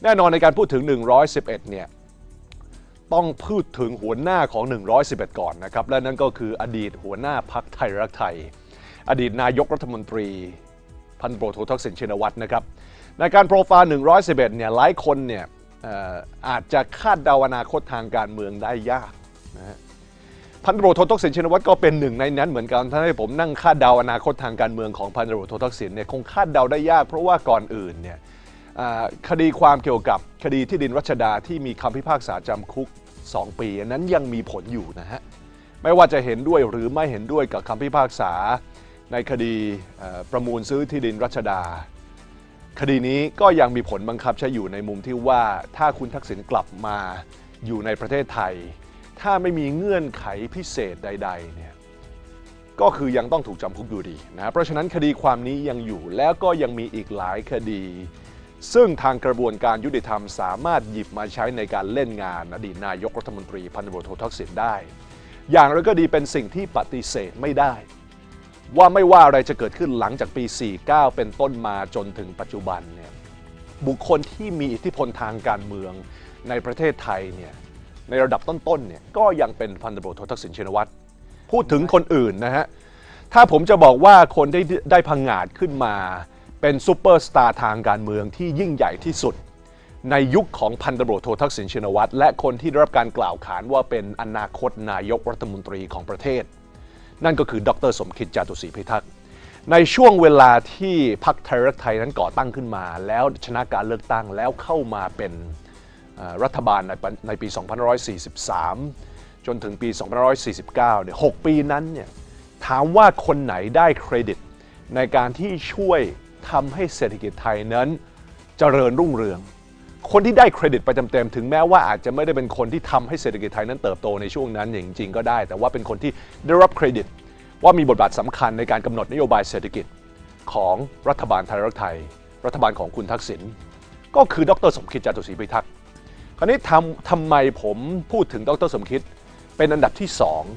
แน่นอนในการพูดถึง111เนี่ยต้องพูดถึงหัวหน้าของ111ก่อนนะครับและนั่นก็คืออดีตหัวหน้าพรรคไทยรักไทยอดีตนายกรัฐมนตรีพันตำรวจโททักษิณชินวัตรนะครับในการโปรไฟล์111เนี่ยหลายคนเนี่ยอาจจะคาดเดาอนาคตทางการเมืองได้ยากนะฮะพันตำรวจโททักษิณชินวัตรก็เป็นหนึ่งในนั้นเหมือนกันถ้าให้ผมนั่งคาดเดาอนาคตทางการเมืองของพันตำรวจโททักษิณเนี่ยคงคาดเดาได้ยากเพราะว่าก่อนอื่นเนี่ยคดีความเกี่ยวกับคดีที่ดินรัชดาที่มีคำพิพากษาจำคุก2 ปีนั้นยังมีผลอยู่นะฮะไม่ว่าจะเห็นด้วยหรือไม่เห็นด้วยกับคำพิพากษาในคดีประมูลซื้อที่ดินรัชดาคดีนี้ก็ยังมีผลบังคับใช้อยู่ในมุมที่ว่าถ้าคุณทักษิณกลับมาอยู่ในประเทศไทยถ้าไม่มีเงื่อนไขพิเศษใดๆเนี่ยก็คือยังต้องถูกจำคุกอยู่ดีนะเพราะฉะนั้นคดีความนี้ยังอยู่แล้วก็ยังมีอีกหลายคดีซึ่งทางกระบวนการยุติธรรมสามารถหยิบมาใช้ในการเล่นงานอดีตนายกรัฐมนตรีพันตำรวจโททักษิณได้อย่างไรก็ดีเป็นสิ่งที่ปฏิเสธไม่ได้ว่าไม่ว่าอะไรจะเกิดขึ้นหลังจากปี 49 เป็นต้นมาจนถึงปัจจุบันเนี่ยบุคคลที่มีอิทธิพลทางการเมืองในประเทศไทยเนี่ยในระดับต้นๆเนี่ยก็ยังเป็นพันตำรวจโททักษิณชินวัตรพูดถึงคนอื่นนะฮะถ้าผมจะบอกว่าคนที่ได้พังงาดขึ้นมาเป็นซูเปอร์สตาร์ทางการเมืองที่ยิ่งใหญ่ที่สุดในยุคของพันตำรวจโททักษิณชินวัตรและคนที่ได้รับการกล่าวขานว่าเป็นอนาคตนายกรัฐมนตรีของประเทศนั่นก็คือดร.สมคิดจาตุศรีพิทักษ์ในช่วงเวลาที่พรรคไทยรักไทยนั้นก่อตั้งขึ้นมาแล้วชนะการเลือกตั้งแล้วเข้ามาเป็นรัฐบาลในปี 2543 จนถึงปี 2549 เนี่ย 6 ปีนั้นเนี่ยถามว่าคนไหนได้เครดิตในการที่ช่วยทำให้เศรษฐกิจไทยนั้นเจริญรุ่งเรืองคนที่ได้เครดิตไปเต็มๆถึงแม้ว่าอาจจะไม่ได้เป็นคนที่ทำให้เศรษฐกิจไทยนั้นเติบโตในช่วงนั้นอย่างจริงก็ได้แต่ว่าเป็นคนที่ได้รับเครดิตว่ามีบทบาทสำคัญในการกำหนดนโยบายเศรษฐกิจของรัฐบาลไทยรักไทยรัฐบาลของคุณทักษิณก็คือดร.สมคิดจาตุศรีพิทักษ์คราวนี้ทำไมผมพูดถึงดร.สมคิดเป็นอันดับที่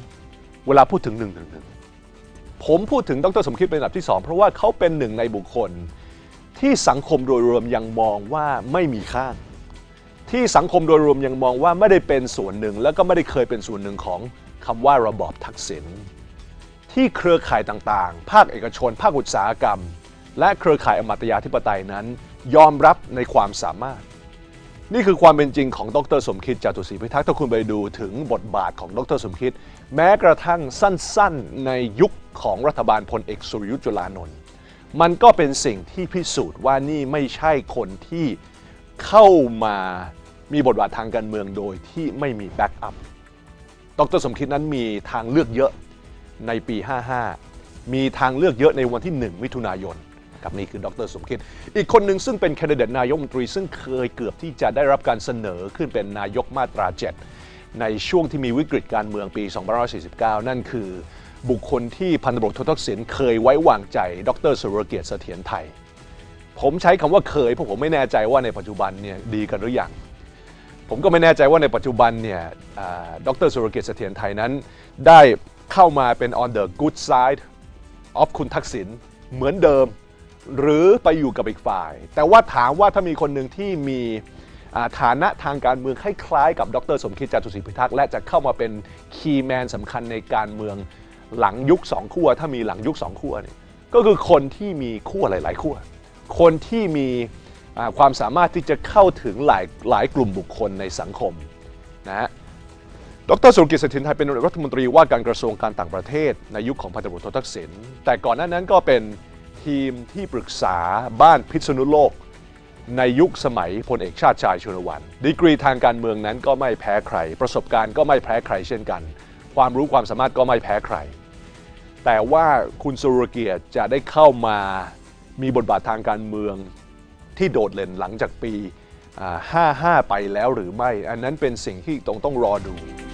2เวลาพูดถึง111ผมพูดถึงดร.สมคิดเป็นอันดับที่2เพราะว่าเขาเป็นหนึ่งในบุคคลที่สังคมโดยรวมยังมองว่าไม่มีค่าที่สังคมโดยรวมยังมองว่าไม่ได้เป็นส่วนหนึ่งแล้วก็ไม่ได้เคยเป็นส่วนหนึ่งของคำว่าระบอบทักษิณที่เครือข่ายต่างๆภาคเอกชนภาคอุตสาหกรรมและเครือข่ายอมตะยาธิปไตยนั้นยอมรับในความสามารถนี่คือความเป็นจริงของดร.สมคิดจาตุศรีพิทักษ์ถ้าคุณไปดูถึงบทบาทของดร.สมคิดแม้กระทั่งสั้นๆในยุคของรัฐบาลพลเอกสุรยุทธ์จุลานนท์มันก็เป็นสิ่งที่พิสูจน์ว่านี่ไม่ใช่คนที่เข้ามามีบทบาททางการเมืองโดยที่ไม่มีแบ็กอัพดร.สมคิดนั้นมีทางเลือกเยอะในปี 55 มีทางเลือกเยอะในวันที่ 1 มิถุนายนครับนี่คือดร.สมคิดอีกคนหนึ่งซึ่งเป็นแคนดิเดตนายกรัฐมนตรีซึ่งเคยเกือบที่จะได้รับการเสนอขึ้นเป็นนายกมาตรา 7 ในช่วงที่มีวิกฤตการเมืองปี 2549 นั่นคือบุคคลที่พันตำรวจโททักษิณเคยไว้วางใจดร.สุรเกียรติเสถียรไทยผมใช้คำว่าเคยเพราะผมไม่แน่ใจว่าในปัจจุบันเนี่ยดีกันหรือยังผมก็ไม่แน่ใจว่าในปัจจุบันเนี่ยดร.สุรเกียรติเสถียรไทยนั้นได้เข้ามาเป็น on the good side of คุณทักษิณเหมือนเดิมหรือไปอยู่กับอีกฝ่ายแต่ว่าถามว่าถ้ามีคนหนึ่งที่มีฐานะทางการเมืองคล้ายๆกับดร.สมคิดจาตุศรีพิทักษ์และจะเข้ามาเป็นคีย์แมนสำคัญในการเมืองหลังยุค2ขั้วถ้ามีหลังยุค2ขั้วเนี่ยก็คือคนที่มีขั้วหลายๆขั้วคนที่มีความสามารถที่จะเข้าถึงหลายกลุ่มบุคคลในสังคมนะฮะดร.สุรเกียรติเสถียรไทยเป็นรัฐมนตรีว่าการกระทรวงการต่างประเทศในยุคของพันตำรวจโททักษิณแต่ก่อนหน้านั้นก็เป็นทีมที่ปรึกษาบ้านพิษณุโลกในยุคสมัยพลเอกชาติชายชุนวันดีกรีทางการเมืองนั้นก็ไม่แพ้ใครประสบการณ์ก็ไม่แพ้ใครเช่นกันความรู้ความสามารถก็ไม่แพ้ใครแต่ว่าคุณสุรเกียรติจะได้เข้ามามีบทบาททางการเมืองที่โดดเด่นหลังจากปี 55 ไปแล้วหรือไม่อันนั้นเป็นสิ่งที่ต้องรอดู